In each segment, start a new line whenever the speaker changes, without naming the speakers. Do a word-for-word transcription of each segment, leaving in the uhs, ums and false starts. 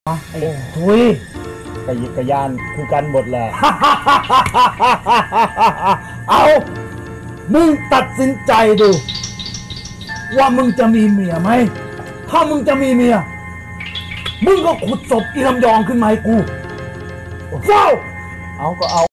ไอ้ทุยกระยิบกระยานคือกันหมดแหละ เอามึงตัดสินใจดูว่ามึงจะมีเมียไหมถ้ามึงจะมีเมียมึงก็ขุดศพอีลำยองขึ้นมาให้กูเฝ้าเอาก็เอา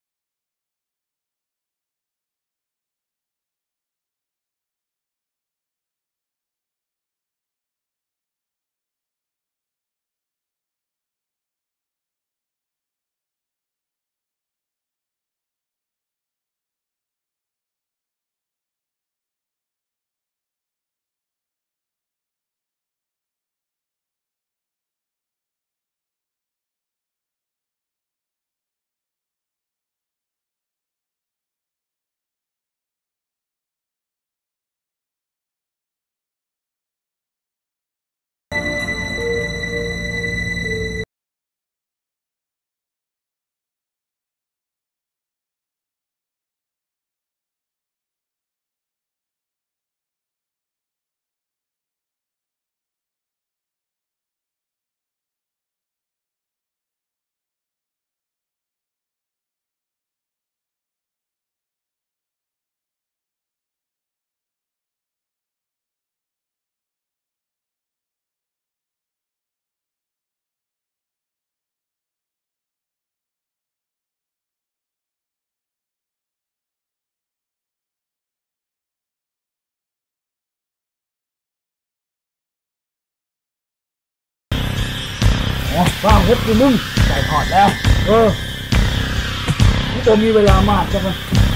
สร้างเฮ็ดกูมึงใจถอดแล้วเออกูจะมีเวลามากจังเลย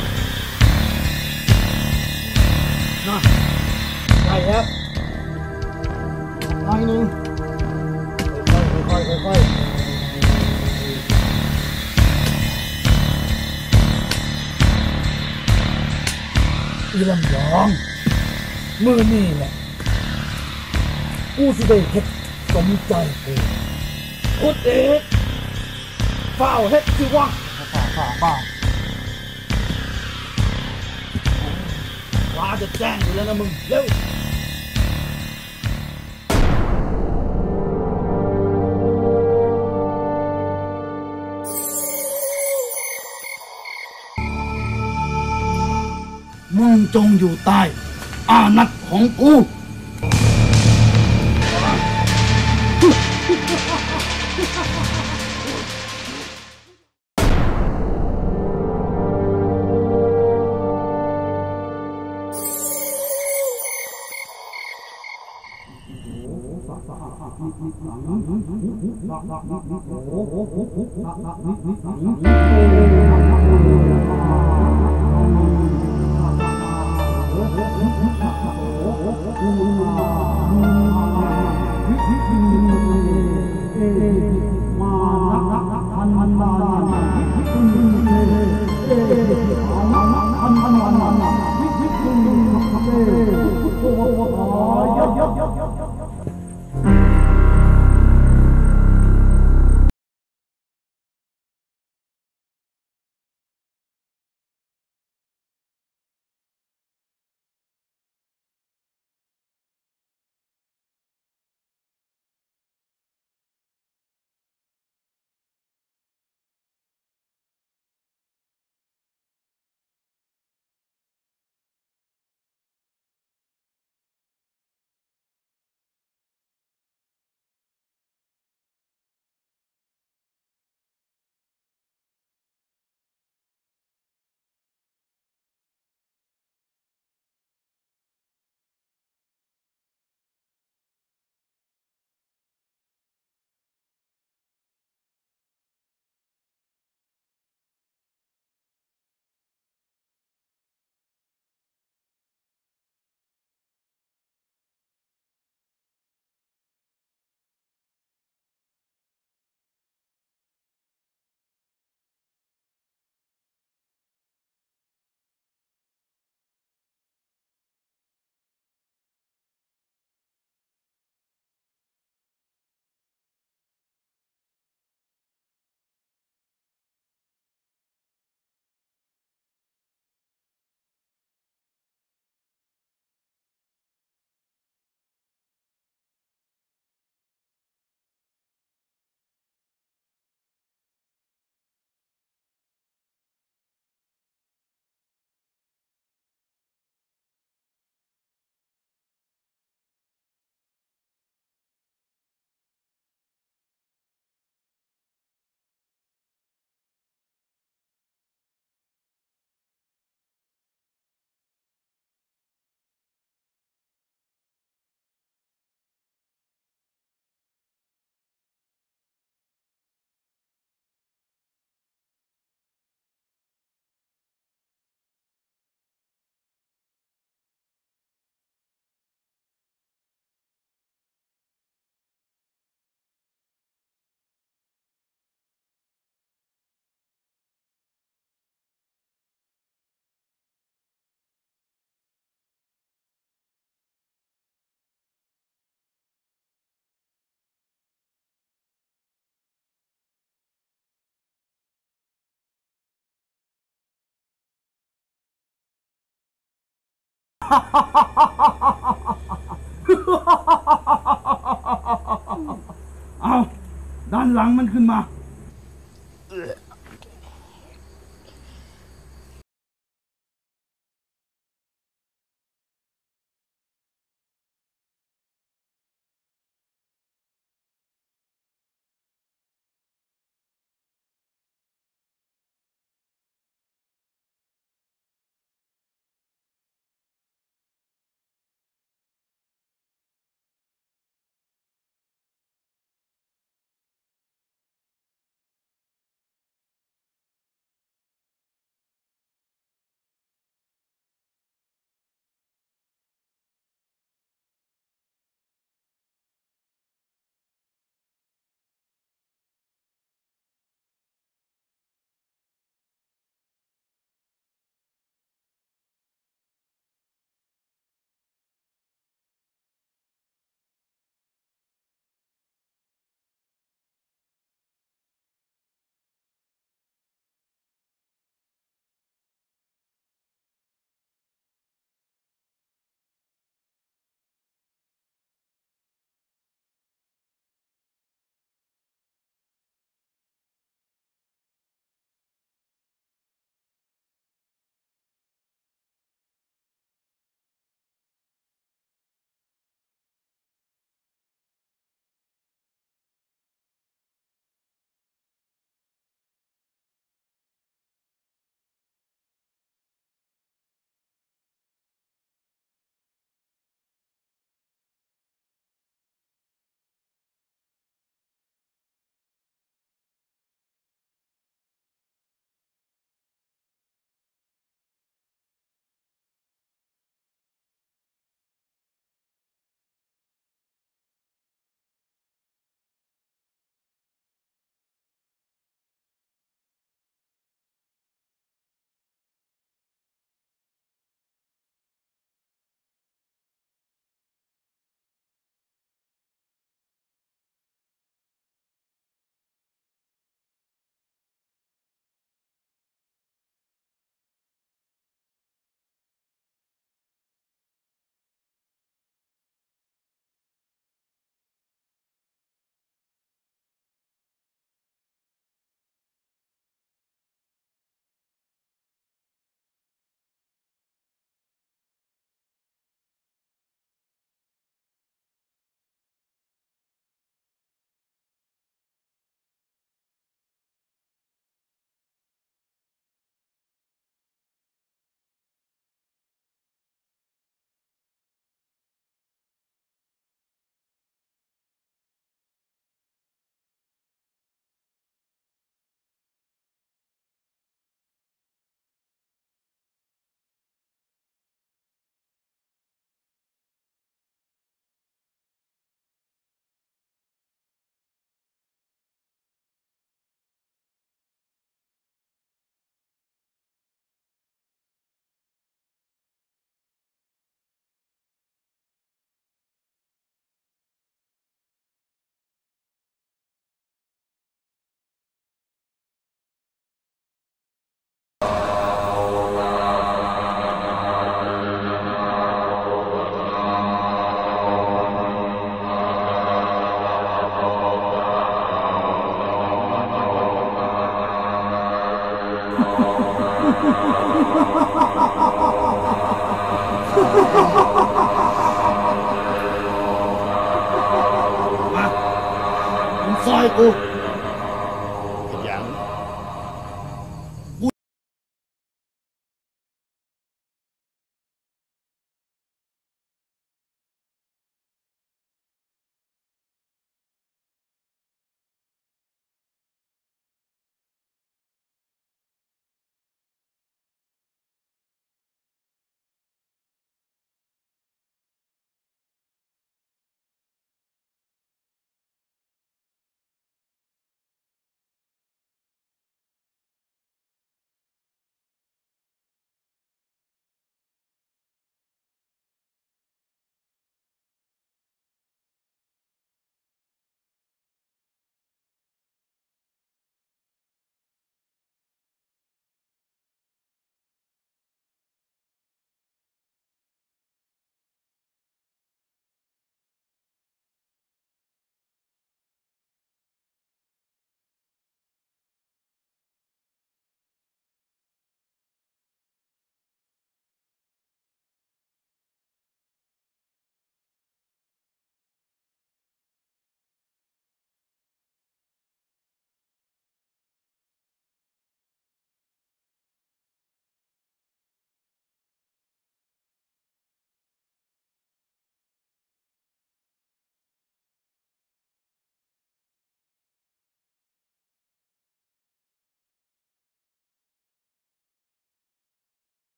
นะได้แล้วหน่อยหนึ่งค่อยๆค่อยๆค่อยๆอีลำยองมือนี่แหละกูสิได้เฮ็ดสมใจกูขุดเอกเฝ้าเฮ็ดสิวะฝ่าฝ่าฝ่าฟ้าจะแจ้งอยู่แล้วนะมึงเร็วมึงจงอยู่ใต้อานัตของกูเอาด้านหลังมันขึ้นมามึงซอยกู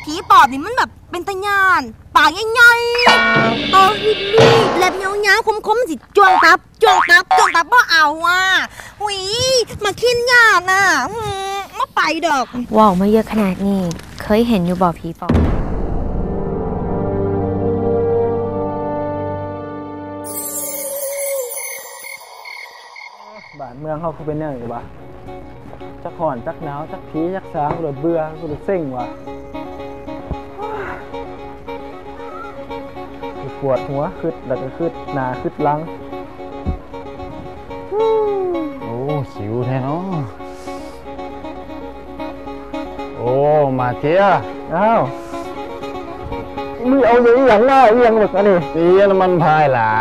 ผีปอบนี่มันแบบเป็นตะยานปากใหญ่ๆตัวรีบๆแหลมยาวๆคมๆสิจ้วงตับจ้วงตับจ้วงตับบ่เอาอ่ะหุยมาขิ้นยานอ่ะมาไปดอก
ว้าวมาเยอะขนาดนี้เคยเห็นอยู่บ่ผีปอบ
บ้านเมืองเขาคือเป็นยังไงวะจักห่อนจักหนาวจักผีจักสางกูเลยเบื่อกูเลยเซ็งวะปวดหัวคืดแล้วก็คืดหนาคืดหลัง
โอ้หิวแท้เนาะโอ้มาเทีย
อ้าวมึงเอาอย่างนี้อย่างหน้าอย่างแบบนี้
นี่น้ำมันพายล่ะ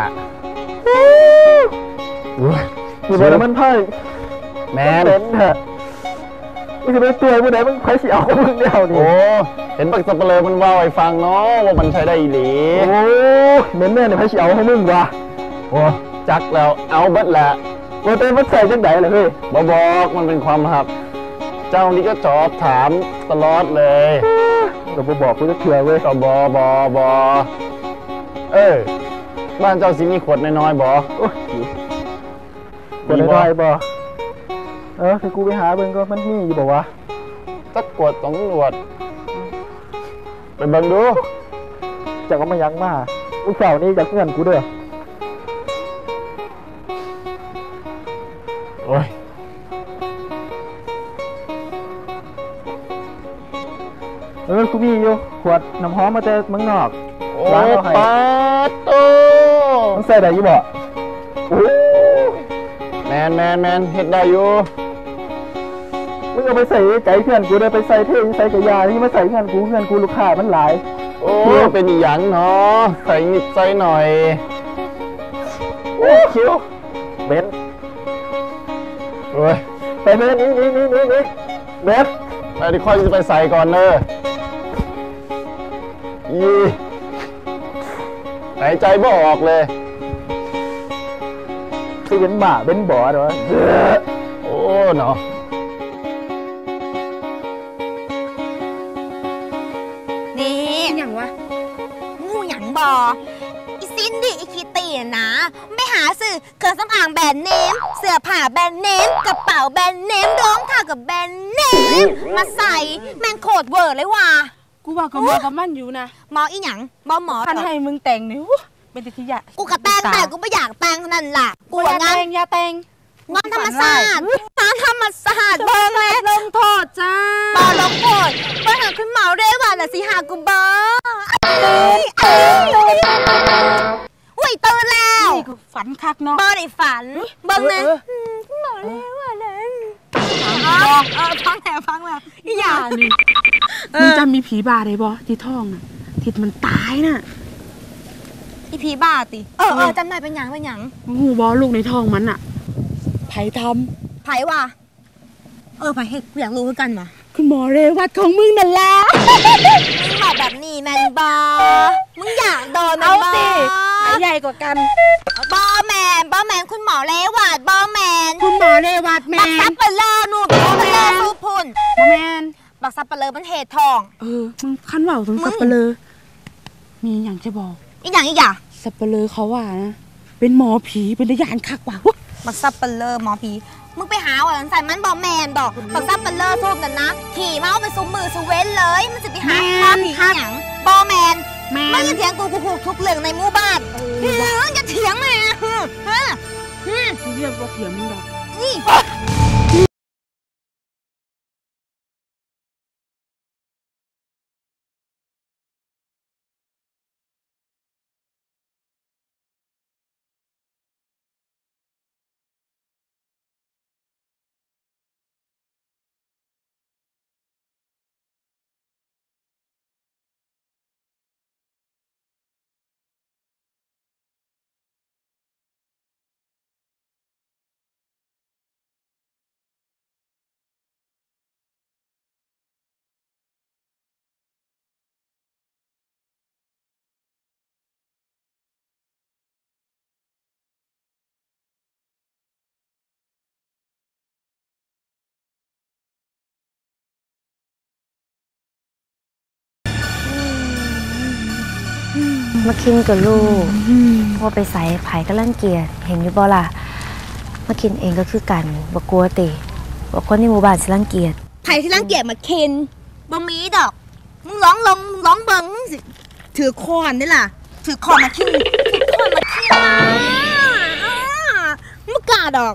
อยู่บนน้ำมันพาย
แม่
เห็นฮะมึงจะไปตัวมึงไหนมึงใครสิเอามึงเดียวนี่
โอ้เห็นปักสับเปลือมันว่าไอ้ฟังเนาะว่ามันใช้ได้อีหลี
โอ้เหม็นแม่เนี่ยใครสิเอาให้มึงวะ
โอ้จักแล้วเอาเบิดแหละ
โอ้แต่มันใส่จังไหนเลยเฮ้ย
บอบอกมันเป็นความลับเจ้านี่ก็จอบถามตลอดเลย
ก็บอบอกกูจะเถื่อเว้ย
ก็บอบอบอเออบ้านเจ้าสิมีขวดน้อยๆบอ
ขวดน้อยๆบอเออคือกูไปหาเบิ่งก็มันมีอยู่บอกว่า
สักขวดต้องหลวดไปเบิ่งดู
จะก็มายั้งมาลูกสาวนี่จะเงื่อนกูด้วย
โอ้ย
เออกูมีอยู่ขวดน้ำหอมมาจากเมืองนอก
โอ้ปาโต
มันใส่ได้อยู่บ่
แมนแมนแมนเฮ็ดได้อยู่
มึงเอาไปใส่ใจเพื่อนกูเลยไปใส่เท่ใส่กระยาที่มาใส่เพื่อนกูเพื่อนกูลูกค้ามันหลาย
โอ้เป็นอีหยังเนาะใส่นิดใส่หน่อย
โอ้คิวเบน
โอ้ย
ไปเบนนี่นี่นี่นี่นี่เบน
ไปที่ค่อยจะไปใส่ก่อนเนอะยี่หายใจไม่ออกเลย
คือเป็นหมาเป็นบ่อเหรอ
โอ้เนาะ
นี่อย่างวะงูอย่างบออีซินดิอีคิตีนะไม่หาสื่อเครื่องสำอางแบรนด์เนมเสื้อผ้าแบรนด์เนมกระเป๋าแบรนด์เนมรองเท้ากับแบรนด์เนมมาใส่แมงโคตรเวอร์เลยว่ะ
กูว่ากับหมอกับมันอยู่นะ
หมออีหยังหมอหมอ
ท่านให้มึงแต่งนี่เป็นติยะ
กูกะแต่งแต่กูไม่อยากแต่งนั่นล่ะ
กูอยากแต่งอยากแต่ง
งอนธรรมศาสตร์งอนธรรมศาสตร์เบิ้งเลย
ลงโทษจ้า
บอลงโทษเบิ้งหาขึ้นเมาเร่ว่าน่ะสิหากูบอตื่นอุ้ยตื่นแล้ว
นี่กูฝันคักเนาะ
บอได้ฝันเบิ้งนะเมาเร่ว่านั้นเออฟังแล้วฟังแล้วอีหยัง
นี่มึงจะมีผีบาได้บอที่ท้องน่ะที่มันตายน่ะ
อีผีบ้าติเออเออจำได้เป็นหยังเป็นหยัง
หูบอลูกในท้องมันอะไผ่ท
ำไผ่ว่ะเออไผ่เห็ดกูอยากรู้เหมือนกันว่ะ
คุณหมอเรวัตของมึงนั่นแหละ
มึงบอกแบบนี้แมนบอมึงอยากโดน
เอาสิใหญ่กว่ากัน
บอแมนบอแมนคุณหมอเรวัตบอแมน
คุณหมอเรวัตแมน
บักซับเปลือหนูบักซับเปลือสูพุ่น
บอแมน
บักซับเปลือมันเหตุทอง
เออมึงขั้นว่าถึงซับเปลือมีอย่างจะบอก
อีกอย่างอีกอย่าง
ซับเปลือเขาว่านะเป็นหมอผีเป็นระยานคักว่ะ
บักซับเปลือหมอผีมึงไปหาว่าใส่มันบอแมนดอกบักซับเปลือซุ่มนั่นนะขี่มาเอาไปซุ่มมือซุ่มเว้นเลยมันจะไปหาหมอผีอย่างบอแมนไม่อย่าเถียงกูกูผูกทุกเรื่องในหมู่บ้านเฮ้ยอย่าเถียงแม่ฮะ
เรียกว่าเถียงมึงดอก
นี่
มาคินกับลูกว่าไปใส่ไผ่ก็รังเกียจเห็นอยู่บ่ล่ะมาคินเองก็คือกันบ่กลัวติบ่คนในหมู่บ้านสิรังเกียจ
ไผ่ที่รังเกียจมาเคนบ่มีดอกมึงร้องลงมึงร้องเบิงมึงสิถือคอนนี่ล่ะถือคอนมาคินถือคอนมาคินมึงกล้าดอก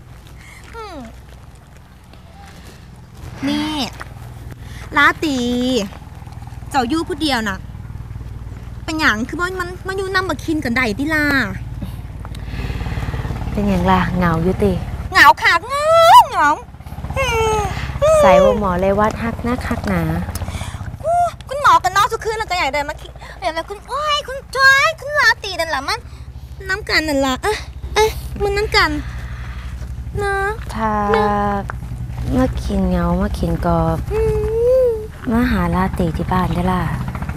นี่ลาตีเจ้าอยู่ผู้เดียวน่ะเป็นอย่างคือมันมันมันอยู่นำมาคินกันได้ติล่ะ
เป็นอย่างล่ะเหงาอยู่ติ
เหงาคักเหงาเหงา
ใส่ว่าหมอเลยว่าทักนะคักหนา
คุณหมอกันนอกทุกคืนแล้วก็อยากเดินมาคิดอยากแบบคุณโอ้ยคุณจ้อยคุณลาตีนั่นแหละมันน้ำกันนั่นแหละเอ๊ะเอ๊ะมันน้ำกันนะ
ถ้ามาคินเหงามาคินก็มาหาลาตีที่บ้านได้ล่ะ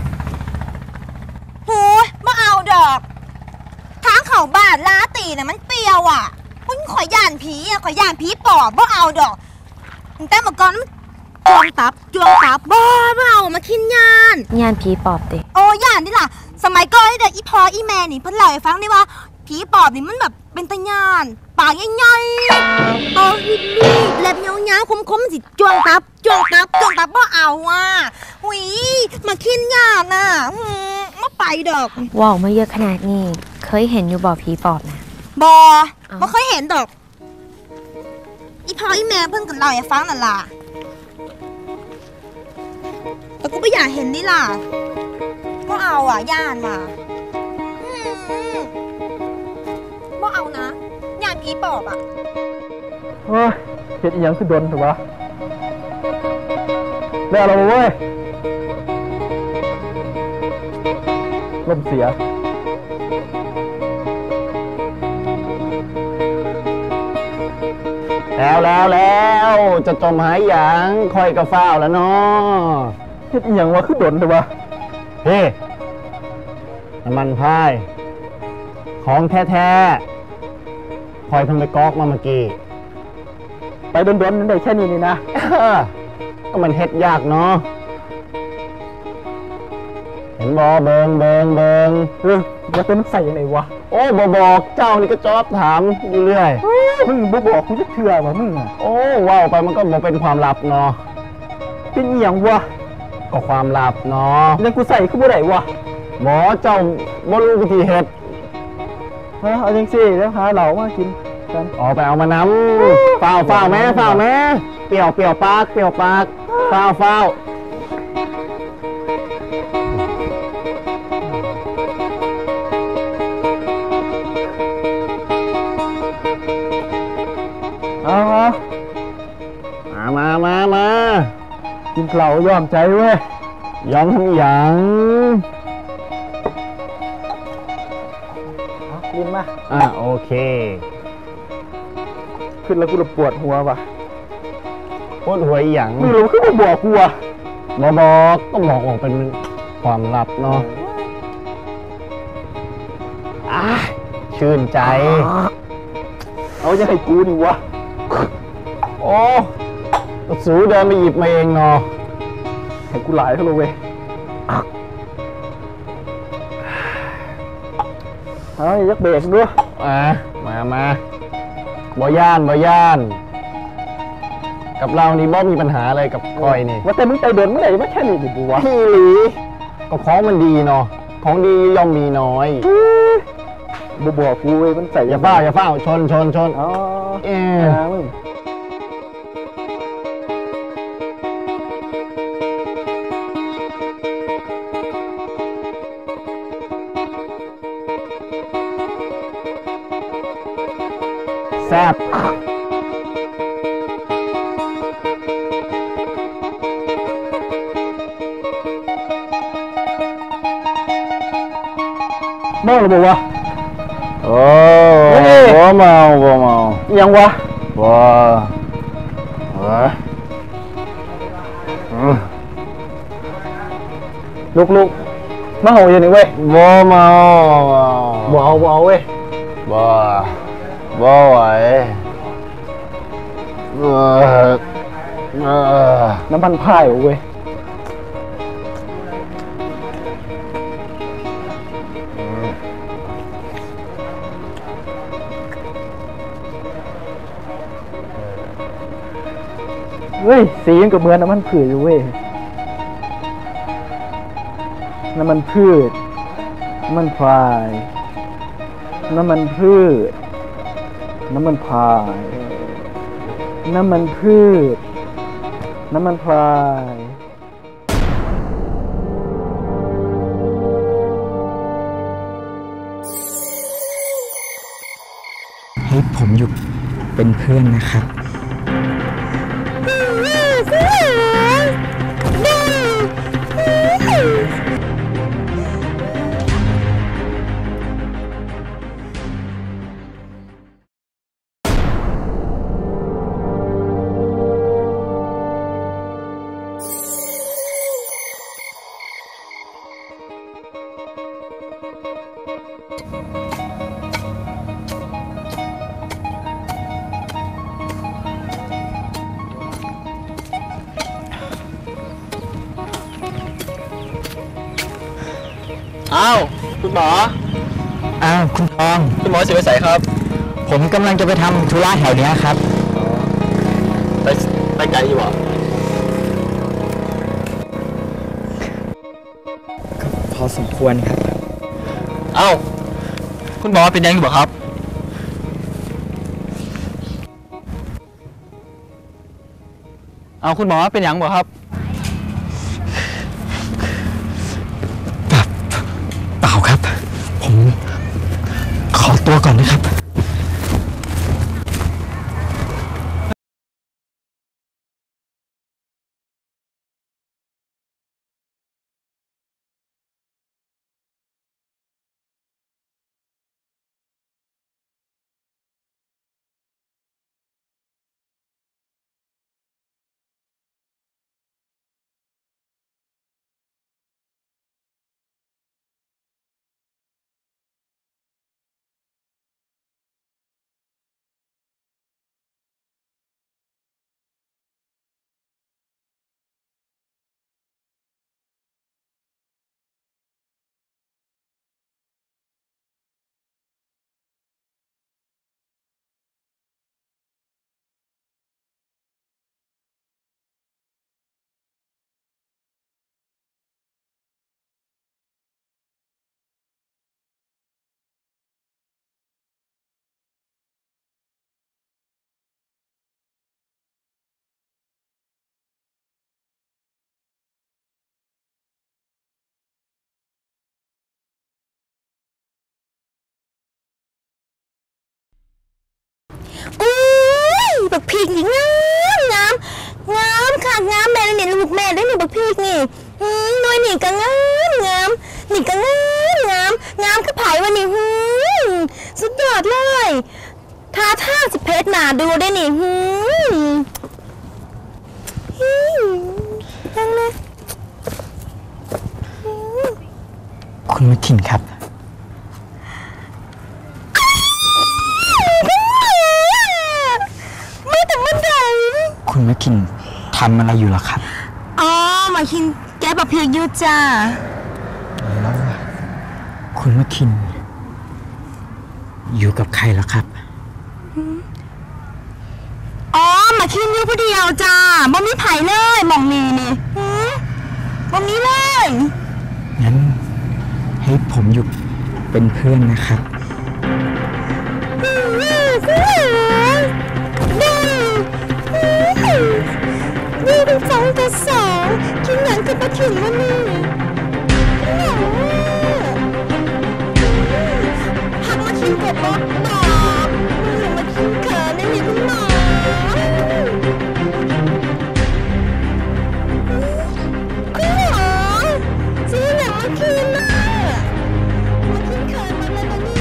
โหมาเอาดอกทางเขาบ้านลาตีน่ะมันเปรียวอ่ะคุณขอย่านผีอ่ะขอย่านผีปอบมาเอาดอกแต่เมื่อก่อนมันจวงตับจวงตับบ้าเปล่ามาคินยาน
ยานผีปอบติ
โอ้ยานนี่ล่ะสมัยก่อนนี่เด็กอีพออีแม่นี่เพิ่นเล่าให้ฟังได้ว่าผีปอบนี่มันแบบเป็นตะยานปากใหญ่ๆตาหิบมีเล็บยาวๆคมๆสิจวงตับจวงตับจวงตับบ่เอาอ่ะหุยมาคินยานน่ะมาไปดอก
ว่าวมาเยอะขนาดนี้เคยเห็นอยู่บ่ผีปอบนะ
บ่บ่เคยเห็นดอกอีพออีแม่เพิ่นก็เล่าให้ฟังนั่นล่ะแต่กูไม่อยากเห็นนี่ล่ะก็เอาอ่ะย่านว่ะก็เอานะย่านผีปอบอ่ะ
เฮ้ยเห็นอีหยังคือดนถูกปะแล้วเราเว้ยลมเสีย
แล้วแล้วแล้วจะจมหายอย่างคอยกระฟ้าวแล้วเนาะ
เห็นอีหยังวะคือดนถูกปะ
เฮ้น้ำมันพายของแท้ๆคอยทำไปก๊อกมาเมื่อกี้
ไปโดนๆนั่นได้แค่นี้นี่นะ
ก็มันเฮ็ดยากเนาะเห็นบอเบิงเบิงเบิง
เออจะเป็นใส่ยังไงวะ
โอ้บอบอกเจ้านี่ก็จอบถามอยู่เรื่อย
มึงบอบอกกูจะเชื่อวะมึงอ่ะ
โอ้ว้าวไปมันก็บอกเป็นความลับเนาะ
เป็นอีหยังวะ
ก็ความลับเนาะ
ยังกูใส่คือบ่ได้วะ
หมอเจ้าบ่รู้วิธีเฮ็ด
เฮ้ยเอาจังสิแล้วหาเหล่ามากินกัน
อ๋อไปเอามาน้ำฝ้าวฝ้าวแม่ฝ้าวแม่เปรี้ยวเปรี้ยวปากเปรี้ยวปากฝ้าวฝ้าว
เอา
มามามามา
กินเหล่ายอมใจเว้ย
ยอมทำอย่าง
กินมา
อ่ะโอเค
ขึ้นแล้วกูจะปวดหัวว่ะ
ปวดหัวอีหยัง
ไม่รู้คือมาบอกกูอ่ะ
บอกบอกก็บอกออกเป็นความลับเนาะอ่ะชื่นใจ
เอาจะให้กูนี่วะ
โอ้สูเดินไปหยิบมาเองเนาะ
ให้กูหลายเขาเลยเว้ยเอายักเบรกด้วย
อ่ะมามาบ่ย่านบ่ย่านกับเรานี่บ่มีปัญหาอะไรกับก้อยนี่
ว่าแต่มึงใจเดินเมื่อไหร่ไม่แค่นี้ดิบัว
พี่หลีก็ของมันดีเนาะของดีย่อมมีน้อย
บัวบัวกูเว้ยมันใส่
อย่าเฝ้าอย่าเฝ้าชนชนชน
อ๋อ
เออมึงแซ่บ
เมาหรือเปล่าวะ
โอ้บ่เมาบ่เมา
ยังวะ
บ่เฮ้ย
ลุกลุกเมาอย่างนี้เว้ย
บ่เมา
บ่เอาบ่เอาเว้ย
บ่บ่ไหว
น้ำมันพายเว้ยเว้ยสีมันก็เหมือนน้ำมันพืชอยู่เว้ยน้ำมันพืชน้ำมันพรายน้ำมันพืชน้ำมันพรายน้ำมันพืชน้ำมันพราย
ให้ผมอยู่เป็นเพื่อนนะครับ
อ้าวคุณหมอ
อ้าวคุณทอง
คุณหมอสิไปใส่ครับ
ผมกำลังจะไปทำธุระแถวเนี้ยครับ
ไปไปไกลอยู่อ่ะ
พอสมควรครับ
อ้าวคุณหมอเป็นยังอยู่บ่ครับเอาคุณหมอเป็นยังบ่ครับ
เปล่าครับ ผมขอตัวก่อนนะครับ
อุ้ยบักพีกนี่งามงามงามค่ะงามแม่เนี่ยลูกแม่ได้เนี่ยบักพีกนี่หืมหน่วยนี่ก็งามงามนี่ก็งามงามงามคือไผ่วันนี้หืมสุดยอดเลยท่าท่าสิเพชรหนาดูได้นี่หืมหืมนั่งเลยหืม
คุณมิทินครับ
ไม่แต่มันไหน
คุณมิทินทำอะไรอยู่ล่ะครับ
อ๋อมาคินแกบักพีกอยู่จ้า
แล้วคุณมิทินอยู่กับใครล่ะครับ
อ๋อมาคินอยู่ผู้เดียวจ้าบ่มีไผ่เลยหมองนี้นี่หืมบ่มีเลย
งั้นให้ผมอยู่เป็นเพื่อนนะครับ
นี่เป็นสองต่อสองกินหนังกับปลาขิงแล้วนี่หักมาคินกับรถดอกมึงมาคินเขินได้มีคุณหมอคุณหมอซื้อหนังมาคินน่ะมาคินเขินมาแล้วนะนี่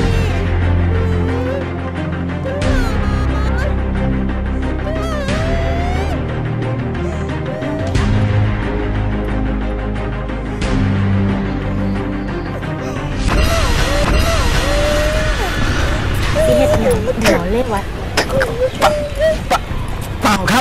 สิเฮ็ดหยังเดี๋ยวเลขวัด
เปล่าครับ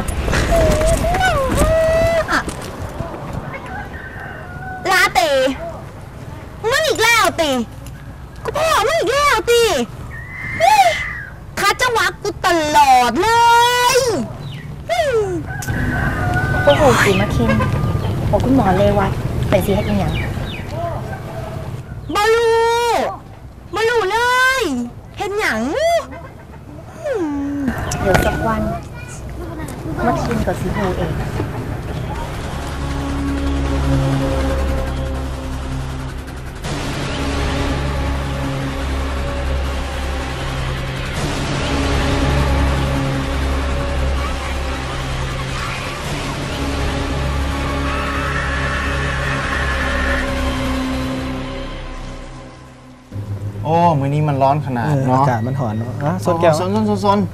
ลาตีมันอีกแล้วตีกูพ่อมันอีกแล้วตีเฮ้ยคัดจังหวะกูตลอดเลยเฮ้ย
พวกหูสีมาคินบอกคุณหมอเลวัตไปสิให้เป็นอย่าง
บอลูบอลูเลยเห็นหยัง
เดี๋ยวสักวันมาคินกับสีหูเอง
โอ้ มื้อนี้มันร้อนขนาด
เออ
เนาะ
อากาศมันหอนเนาะอ่ะส้นแก้ว
ซนซนซนซน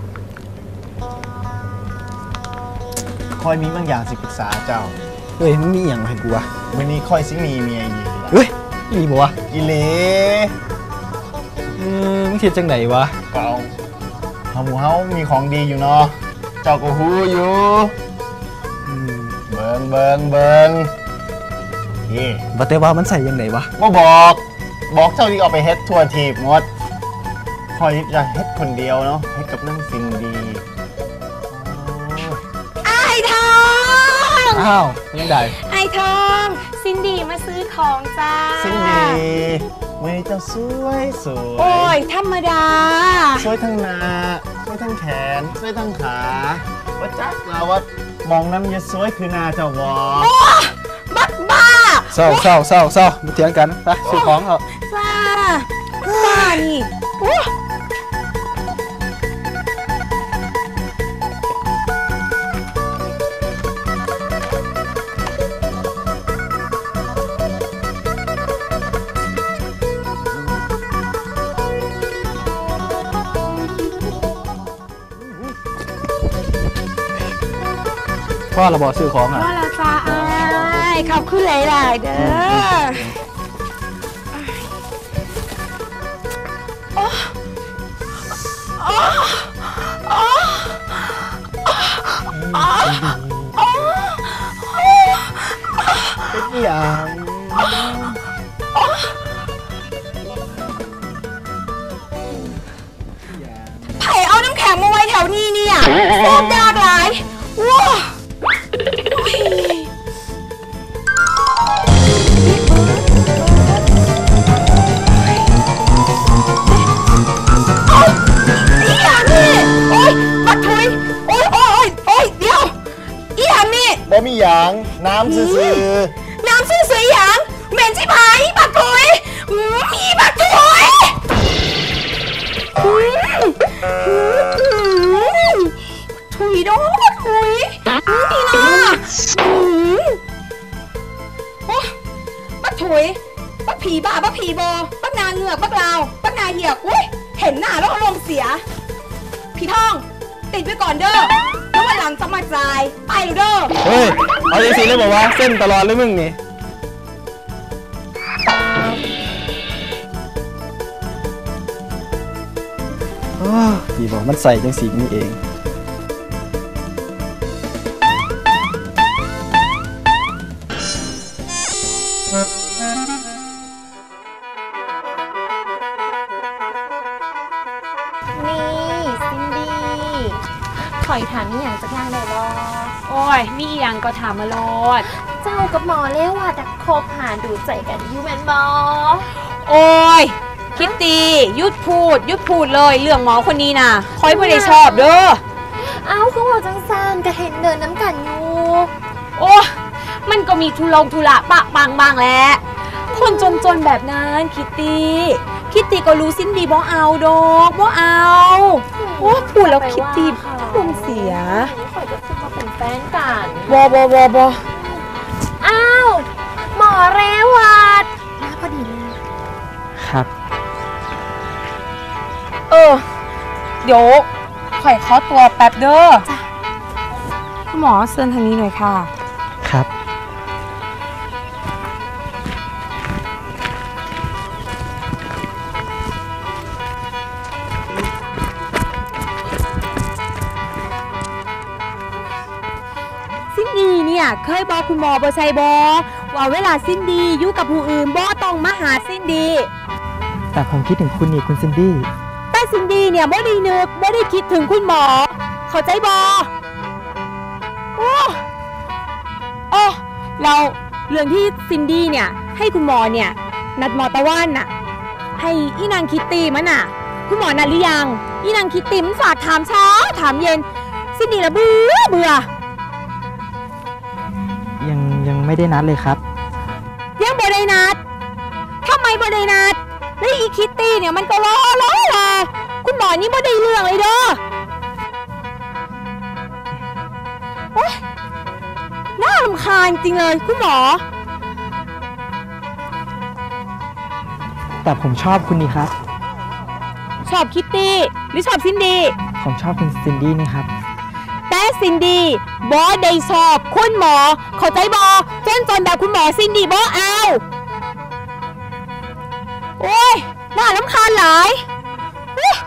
คอยมีบางอย่างสิปรึกษาเจ้า
เฮ้ยมันมีอย่างให้กูวะ
มื้อนี้คอยสิมีเมียอีก
เฮ้ยมีบ่วะ
อีเหล
เออมึงคิดจังไหนวะ
เก่าเฮาหมู่เฮามีของดีอยู่เนาะ เจ้าก็ฮู้อยู่
อืม
เบิงเบิงเบิงนี่
ว่าแต่ว่ามันใส่ยังไงวะ
บ่บอก บอกเจ้าที่เอาไปเฮ็ดทั่วทีบหมดคอยจะเฮ็ดคนเดียวเนาะ เฮ็ดกับนั่งซินดี
ไอ้ทอง
อ้าวยังไง
ไอ้ทองซินดี้มาซื้อของจ้า
ซินดีวันนี้เจ้าสวยสวย
โอ้ยธรรมดา
สวยทั้งหน้าสวยทั้งแขนสวยทั้งขาว่าจักเราว่ามองน้ำจะสวยคือหนาเจ้าบ่
บักบ้า
เศร้าเศร้าเศร้าเศร้ามาเถียงกันไปซื้อของเถอะ
บ้าบ้านี่โอ้
พ่อเราบอกซื้อของอ่ะ
ว่าละจ้าไอ้ายขอบคุณหลาย ๆ เด้อโอ้โอ้โอ้โอ้
เป็นอย่าง
ไผ่เอาน้ำแข็งมาไว้แถวนี้เนี่ยโคตรยากหลายว้าโอ้ยโอ๊ยอีหยังนี่โอ๊ยบัดถุยโอ๊ยโอ๊ยโอ๊ยเดี๋ยวอีหยังนี่
บ่มีหยังน้ำซื่อ
น้ำซื่อๆอีหยังเหม็นชิบหายอีบัดถุยอืมอีบัดถุยอืมอืมถุยโดนถุยอืมพี่นาอืมโอ๊ยบัดถุยบักผีบ้าบักผีบอบักนาเหงือกบักลาวบักนาเหียกอุ้ยเห็นหน้าแล้วอารมณ์เสีย พี่ท่อง ติดไว้ก่อนเด้อแล้ววันหลังจะมาจ่ายไปเด้อ
เฮ้ยเอาจริงๆเลยบอกว่าเส้นตลอดเลยมึงนี่พี่บอกมันใส่จังสีนี่เอง
นี่ซินดี้ขอยถามนี่อย่างสักอย่างได้บ่
โอ้ย มีอีหยังก็ถามมาโลด
เจ้ากับหมอเลวัตคบหาดูใจกันอยู่แม่นบ่
โอ้ย คิตตี้หยุดพูดหยุดพูดเลยเรื่องหมอคนนี้น่ะคอยไม่ได้ชอบเด้อ
เอ้าคือว่าจังซันก็เห็นเดินน้ำกันอยู่
โอ้มันก็มีทุลงทุระปะบางบางแหละคนจนๆแบบนั้นคิตตี้คิตตี้ก็รู้สิ้นดีบ่เอาดอกบ่เอาโอ้พูดแล้วคิตตี้คงเสีย
ข่อยก็คิดว่าเป็นแฟนกัน
บอบอบอบอ
อ้าวหมอเรวัตมาพอดีเลย
ครับ
เออ เดี๋ยวข่อยขอตัวแป๊บเด้อคุณหมอเชิญทางนี้หน่อยค่ะ
ครับ
สิ้นดีเนี่ยเคยบอกคุณหมอบอชัยบอว่าเวลาสิ้นดีอยู่กับผู้อื่นบอต้องมาหาสิ้นดี
แต่ผมคิดถึงคุณนี่คุณซินดี้
แต่สิ้นดีเนี่ยบ่ได้นึกบ่ได้คิดถึงคุณหมอ เข้าใจบอโอ้เราเรื่องที่ซินดี้เนี่ยให้คุณหมอเนี่ยนัดหมอตะวันน่ะให้อีนางคิตตี้มันน่ะคุณหมอนัดหรือยังอีนางคิตตี้มันฝากถามเช้าถามเย็นซินดี้ละเบื่อเบื่อ
ยังยังไม่ได้นัดเลยครับ
ยังบ่ได้นัดทำไมบ่ได้นัดแล้วอีคิตตี้เนี่ยมันก็รอรอรอคุณหมอนี่บ่ได้เรื่องเลยเด้อโอ๊ยน่ารำคาญจริงเลยคุณหมอ
แต่ผมชอบคุณนี่ครับ
ชอบคิตตี้หรือชอบซินดี้
ผมชอบคุณซินดี้นี่ครับ
แต่ซินดี้บอได้ชอบคุณหมอเข้าใจบอจนจนแบบคุณหมอซินดี้บอเอาโอ้ยน่ารำคาญหลายอุ๊ย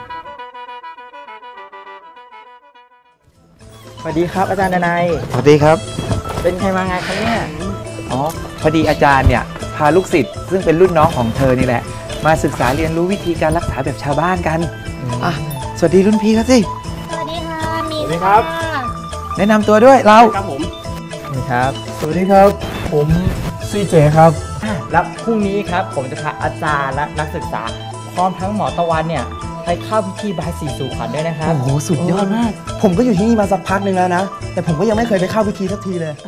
สวัสดีครับอาจารย์ดนัย
สวัสดีครับ
เป็นใครมาไงครับเนี่ย
อ๋อ พอดีอาจารย์เนี่ยพาลูกศิษย์ซึ่งเป็นรุ่นน้องของเธอนี่แหละมาศึกษาเรียนรู้วิธีการรักษาแบบชาวบ้านกันอ่ะสวัสดีรุ่นพี่ครับสิ
สวัสดีค่ะ มี
สวัสดีครับ แนะนำตัวด้วยเราครับผม
นี่ครับ
สวัสดีครับ ผมซีเจครับ
แล้วพรุ่งนี้ครับผมจะพาอาจารย์และนักศึกษาพร้อมทั้งหมอตะวันเนี่ยไปเข้าพิธีบายสีสู่ขวัญด้วยนะครับ
โอ้โหสุดยอดมาก ผมก็อยู่ที่นี่มาสักพักหนึ่งแล้วนะ แต่ผมก็ยังไม่เคยไปเข้าพิธีสักทีเลย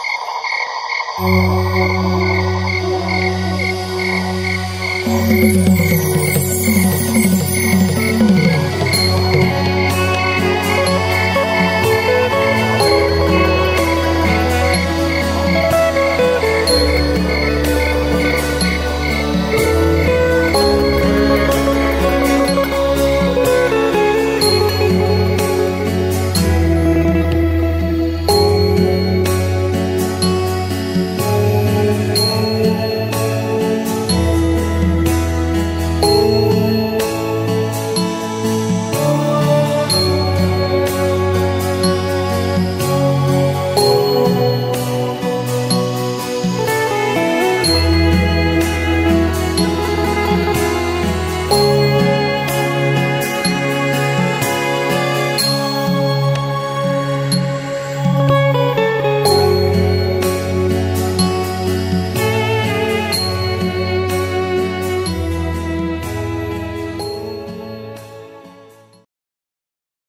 Thank you.